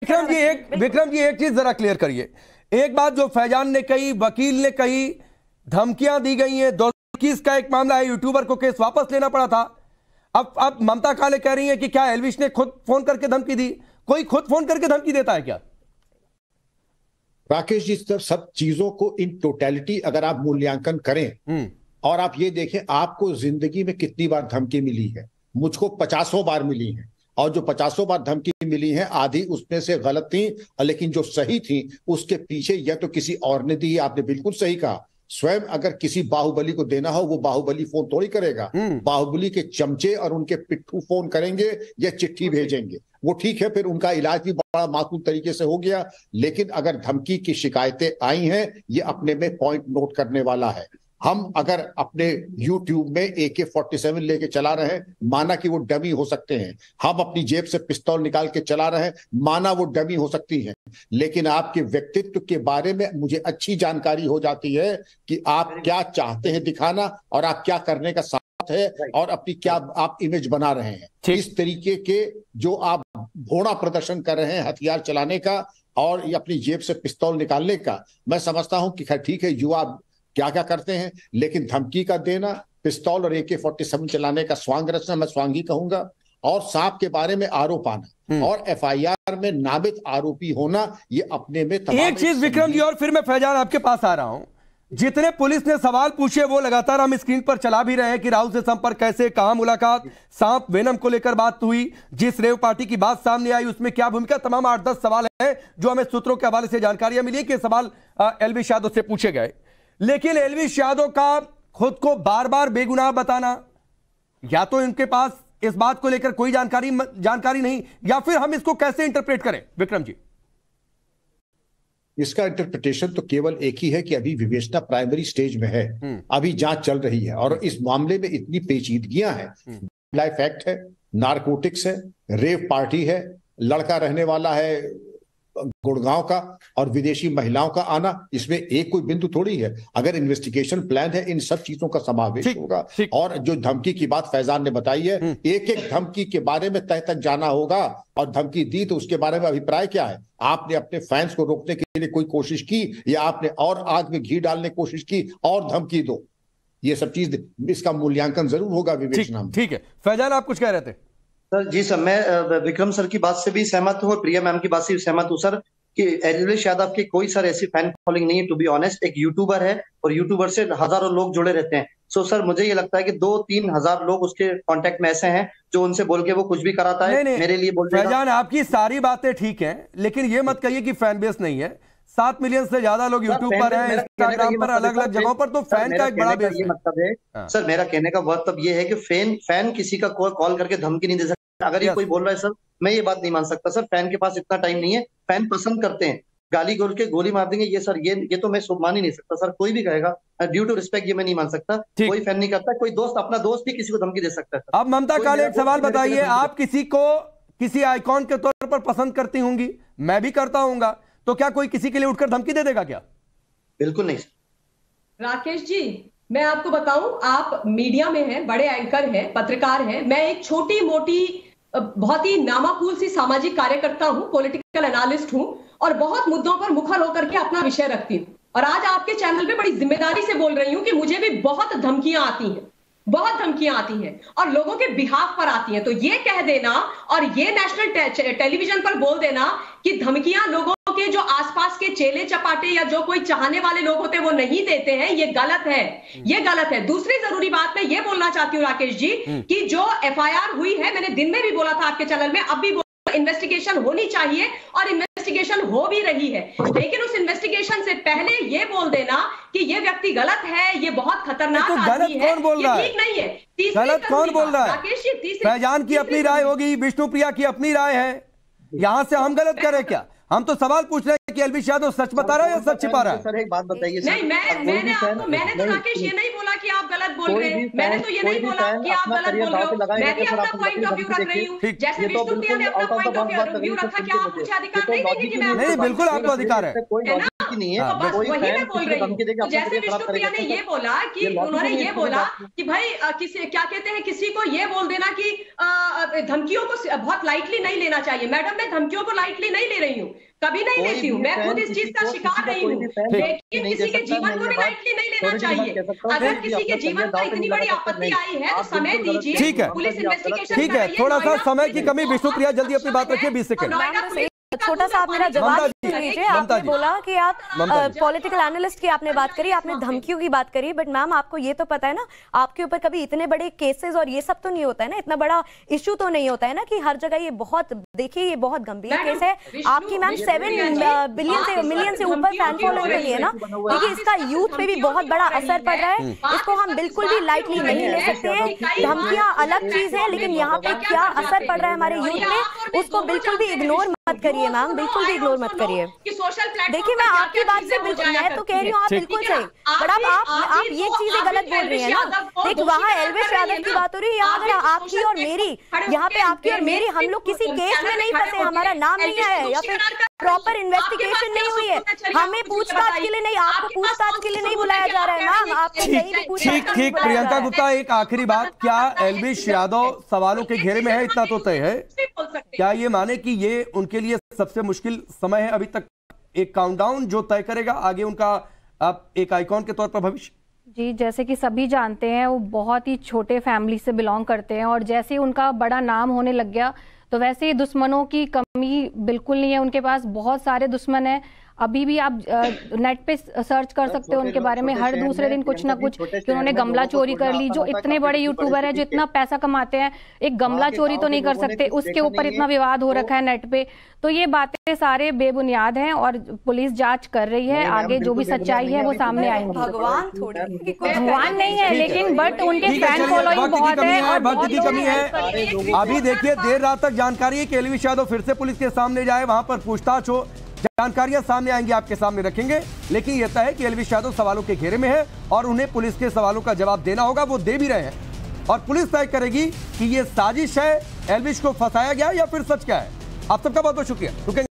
विक्रम जी एक चीज जरा क्लियर करिए। एक बात जो फैजान ने कही, वकील ने कही, धमकियां दी गई हैं, 2021 का एक मामला है, यूट्यूबर को केस वापस लेना पड़ा था। अब ममता काले कह रही हैं कि क्या एल्विश ने खुद फोन करके धमकी दी? कोई खुद फोन करके धमकी देता है क्या? राकेश जी, सब चीजों को इन टोटलिटी अगर आप मूल्यांकन करें और आप ये देखें आपको जिंदगी में कितनी बार धमकी मिली है। मुझको 50 बार मिली है, और जो 50 बार धमकी मिली है आधी उसमें से गलत थी, लेकिन जो सही थी उसके पीछे या तो किसी और ने दी। आपने बिल्कुल सही कहा, स्वयं अगर किसी बाहुबली को देना हो वो बाहुबली फोन थोड़ी करेगा, बाहुबली के चमचे और उनके पिट्ठू फोन करेंगे या चिट्ठी भेजेंगे। वो ठीक है, फिर उनका इलाज भी बड़ा माकूल तरीके से हो गया। लेकिन अगर धमकी की शिकायतें आई हैं, ये अपने में पॉइंट नोट करने वाला है। हम अगर अपने YouTube में AK-47 लेके चला रहे हैं, माना कि वो डमी हो सकते हैं। हम अपनी जेब से पिस्तौल निकाल के चला रहे हैं, माना वो डमी हो सकती है। लेकिन आपके व्यक्तित्व के बारे में मुझे अच्छी जानकारी हो जाती है कि आप क्या चाहते हैं दिखाना और आप क्या करने का साथ है और अपनी क्या आप इमेज बना रहे हैं। इस तरीके के जो आप घोड़ा प्रदर्शन कर रहे हैं हथियार चलाने का और अपनी जेब से पिस्तौल निकालने का, मैं समझता हूं कि खैर ठीक है युवा क्या क्या करते हैं, लेकिन धमकी का देना, पिस्तौल और AK-47 चलाने का स्वांग रचना, मैं स्वांग ही कहूंगा, और सांप के बारे में आरोप आना और FIR में नामित आरोपी होना, ये अपने में एक चीज विक्रम जी, और फिर मैं फैजान आपके पास आ रहा हूं। जितने पुलिस ने सवाल पूछे वो लगातार हम स्क्रीन पर चला भी रहे हैं कि राहुल से संपर्क कैसे, कहां मुलाकात, सांप वेनम को लेकर बात हुई, जिस रेव पार्टी की बात सामने आई उसमें क्या भूमिका, तमाम 8-10 सवाल हैं जो हमें सूत्रों के हवाले से जानकारियां मिली कि सवाल एल्विश यादव से पूछे गए। लेकिन एल्विश यादव का खुद को बार बार बेगुनाह बताना, या तो इनके पास इस बात को लेकर कोई जानकारी नहीं, या फिर हम इसको कैसे इंटरप्रेट करें विक्रम जी? इसका इंटरप्रिटेशन तो केवल एक ही है कि अभी विवेचना प्राइमरी स्टेज में है, अभी जांच चल रही है और इस मामले में इतनी पेचीदगियां हैं। लाइफ एक्ट है, नारकोटिक्स है, रेव पार्टी है, लड़का रहने वाला है गुड़गांव का और विदेशी महिलाओं का आना, इसमें एक कोई बिंदु थोड़ी है। अगर इन्वेस्टिगेशन प्लान है इन सब चीजों का समावेश होगा। और जो धमकी की बात फैजान ने बताई है, एक एक धमकी के बारे में तह तक जाना होगा और धमकी दी तो उसके बारे में अभिप्राय क्या है। आपने अपने फैंस को रोकने के लिए कोई कोशिश की या आपने और आग में घी डालने की कोशिश की और धमकी दो, ये सब चीज इसका मूल्यांकन जरूर होगा विवेचना में। ठीक है, फैजान आप कुछ कह रहे थे? सर जी, सर मैं विक्रम सर की बात से भी सहमत हूँ और प्रिया मैम की बात से भी सहमत हूँ सर कि एल्विश यादव की कोई सर ऐसी फैन फॉलोइंग नहीं है। टू बी ऑनेस्ट, एक यूट्यूबर है और यूट्यूबर से हजारों लोग जुड़े रहते हैं। सो सर मुझे ये लगता है कि 2-3 हजार लोग उसके कांटेक्ट में ऐसे हैं जो उनसे बोल के वो कुछ भी कराता है। मेरे लिए बोल फैजान आपकी सारी बातें ठीक हैं, लेकिन ये मत कहिए कि फैन बेस नहीं है। 7 मिलियन से ज्यादा लोग यूट्यूब पर हैं, इंस्टाग्राम पर, अलग अलग जगहों पर, तो फैन का एक बड़ा बेस है। मतलब है सर, मेरा कहने का मतलब ये है कि फैन किसी का कॉल करके धमकी नहीं दे सकता। अगर ये कोई बोल रहा है सर, मैं ये बात नहीं मान सकता सर। फैन के पास इतना टाइम नहीं है, फैन पसंद करते हैं, गाली गोल के गोली मार देंगे ये सर, ये तो मैं मान ही नहीं सकता सर। कोई भी कहेगा ड्यू टू रिस्पेक्ट, ये मैं नहीं मान सकता। कोई फैन नहीं करता, कोई दोस्त अपना दोस्त भी किसी को धमकी दे सकता है। अब ममता काले एक सवाल बताइए, आप किसी को किसी आइकॉन के तौर पर पसंद करती होंगी, मैं भी करता हूंगा, तो क्या कोई किसी के लिए उठकर धमकी दे देगा क्या? बिल्कुल नहीं सर। राकेश जी, मैं आपको बताऊं, आप मीडिया में हैं, बड़े एंकर हैं, पत्रकार हैं। मैं एक छोटी मोटी बहुत ही नामाकूल सी सामाजिक कार्यकर्ता हूं, पॉलिटिकल एनालिस्ट हूं और बहुत मुद्दों पर मुखर होकर के अपना विषय रखती हूं। और आज आपके चैनल पे बड़ी जिम्मेदारी से बोल रही हूं कि मुझे भी बहुत धमकियां आती हैं, बहुत धमकियां आती हैं और लोगों के बिहाफ पर आती हैं। तो ये कह देना और ये नेशनल टेलीविजन पर बोल देना कि धमकियां लोगों के जो आसपास के चेले चपाटे या जो कोई चाहने वाले लोग होते हैं वो नहीं देते हैं, ये गलत है, ये गलत है। दूसरी जरूरी बात मैं ये बोलना चाहती हूँ राकेश जी कि जो FIR हुई है, मैंने दिन में भी बोला था आपके चैनल में, अब भी इन्वेस्टिगेशन होनी चाहिए और इन्वेस्टिगेशन हो भी रही है। लेकिन उस इन्वेस्टिगेशन से पहले ये बोल देना कि ये व्यक्ति गलत है, ये बहुत खतरनाक आदमी है, ये ठीक नहीं है। गलत कौन बोल रहा है? राकेश जी, फैजान की अपनी राय होगी, विष्णुप्रिया की अपनी राय है, यहां से हम गलत करें क्या? हम तो सवाल पूछ रहे हैं कि एल्विश यादव सच बता रहा है या सच छिपा रहा है? सर एक बात बताइए। नहीं, मैंने तो राकेश ये नहीं बोला कि आप गलत बोल रहे हैं, मैंने तो ये नहीं बोला कि आप गलत बोल रहे हो, मैं भी अपना पॉइंट ऑफ व्यू रख रही हूँ। जैसे विष्णुप्रिया ने अपना पॉइंट ऑफ व्यू रखा, क्या आप मुझे अधिकार नहीं देंगे कि मैं? नहीं, बिल्कुल आपको अधिकार है नहीं है, बस वही मैं बोल रही हूँ। जैसे विष्णुप्रिया ने ये बोला कि उन्होंने ये बोला कि भाई किसी क्या कहते हैं, किसी को ये बोल देना कि धमकियों को बहुत लाइटली नहीं लेना चाहिए। मैडम, मैं धमकियों को लाइटली नहीं ले रही हूँ, कभी नहीं लेती हूँ, मैं खुद इस चीज का शिकार रही हूँ, लेकिन किसी के जीवन को भी लाइटली नहीं लेना चाहिए। अगर किसी के जीवन पर इतनी बड़ी आपत्ति आई है तो समय दीजिए, ठीक है, पुलिस इन्वेस्टिगेशन। ठीक है, थोड़ा सा समय की कमी, विष्णुप्रिया जल्दी अपनी बात रखिए, 20 सेकंड। छोटा सा आप मेरा जवाब सुन लीजिए। आपने बोला कि आप पॉलिटिकल एनालिस्ट की आपने बात करी, आपने धमकियों की बात करी, बट मैम आपको ये तो पता है ना, आपके ऊपर कभी इतने बड़े केसेस और ये सब तो नहीं होता है ना, इतना बड़ा इश्यू तो नहीं होता है ना कि हर जगह ये बहुत, देखिए ये बहुत गंभीर केस है आपकी मैम। 7 मिलियन से ऊपर फैन फॉलोइंग मिली है ना, देखिए इसका यूथ पे भी बहुत बड़ा असर पड़ रहा है, इसको हम बिल्कुल भी लाइटली नहीं ले सकते हैं। धमकियां अलग चीज है, लेकिन यहाँ पे क्या असर पड़ रहा है हमारे यूथ में, उसको बिल्कुल भी इग्नोर मत करिए मैम, बिल्कुल भी इग्नोर मत करिए। देखिए मैं आपकी बात से बिल्कुल, मैं तो कह रही हूँ आप बिल्कुल सही, बट आप ये चीजें गलत बोल रही है ना। देख वहाँ एल्विश यादव की बात हो रही है, यहाँ अगर आपकी और मेरी, यहाँ पे आपकी और मेरी, हम लोग किसी केस में नहीं फंसे, हमारा नाम नहीं आया है या फिर प्रॉपर इन्वेस्टिगेशन नहीं हुई है, हमें पूछताछ के लिए नहीं, आपको पूछताछ के लिए नहीं बुलाया जा रहा है मैम, आपको सही भी पूछताछ। ठीक, प्रियंका गुप्ता एक आखिरी बात, क्या एल्विश यादव सवालों के घेरे में है, इतना तो तय है, क्या ये माने कि ये उनके लिए सबसे मुश्किल समय है अभी तक, एक काउंटडाउन जो तय करेगा आगे उनका अब एक आइकॉन के तौर पर भविष्य? जी, जैसे कि सभी जानते हैं वो बहुत ही छोटे फैमिली से बिलोंग करते हैं, और जैसे ही उनका बड़ा नाम होने लग गया तो वैसे ही दुश्मनों की कमी बिल्कुल नहीं है, उनके पास बहुत सारे दुश्मन हैं। अभी भी आप नेट पे सर्च कर सकते हो उनके बारे में, हर दूसरे दिन कुछ ना कुछ कि उन्होंने गमला चोरी कर ली। जो इतने बड़े यूट्यूबर हैं जो इतना पैसा कमाते हैं, एक गमला चोरी तो नहीं कर सकते, उसके ऊपर इतना विवाद हो रखा है नेट पे। तो ये बातें सारे बेबुनियाद हैं और पुलिस जांच कर रही है, आगे जो भी सच्चाई है वो सामने आएगी। भगवान नहीं है, लेकिन बट उनके फैन फॉलोइंग बहुत है और वक्त की कमी है। अभी देखिए देर रात तक जानकारी है कि एल्विश यादव फिर से पुलिस के सामने जाए, वहां पर पूछताछ हो, जानकारियां सामने आएंगी, आपके सामने रखेंगे, लेकिन यह तय है कि एल्विश यादव सवालों के घेरे में है और उन्हें पुलिस के सवालों का जवाब देना होगा, वो दे भी रहे हैं, और पुलिस तय करेगी कि यह साजिश है, एल्विश को फंसाया गया या फिर सच क्या है। आप सबका बहुत बहुत शुक्रिया।